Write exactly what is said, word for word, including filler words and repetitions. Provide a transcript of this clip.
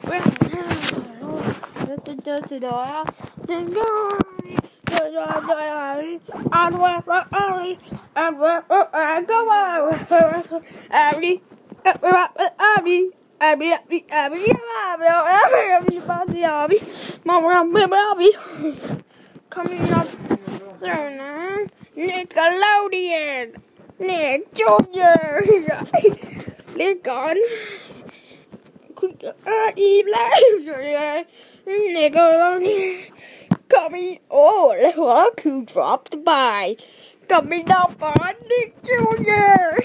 Coming up soon, Nickelodeon, Nick Junior Nick on Nickelodeon. Coming, oh, look who dropped by. Coming up on Nick Junior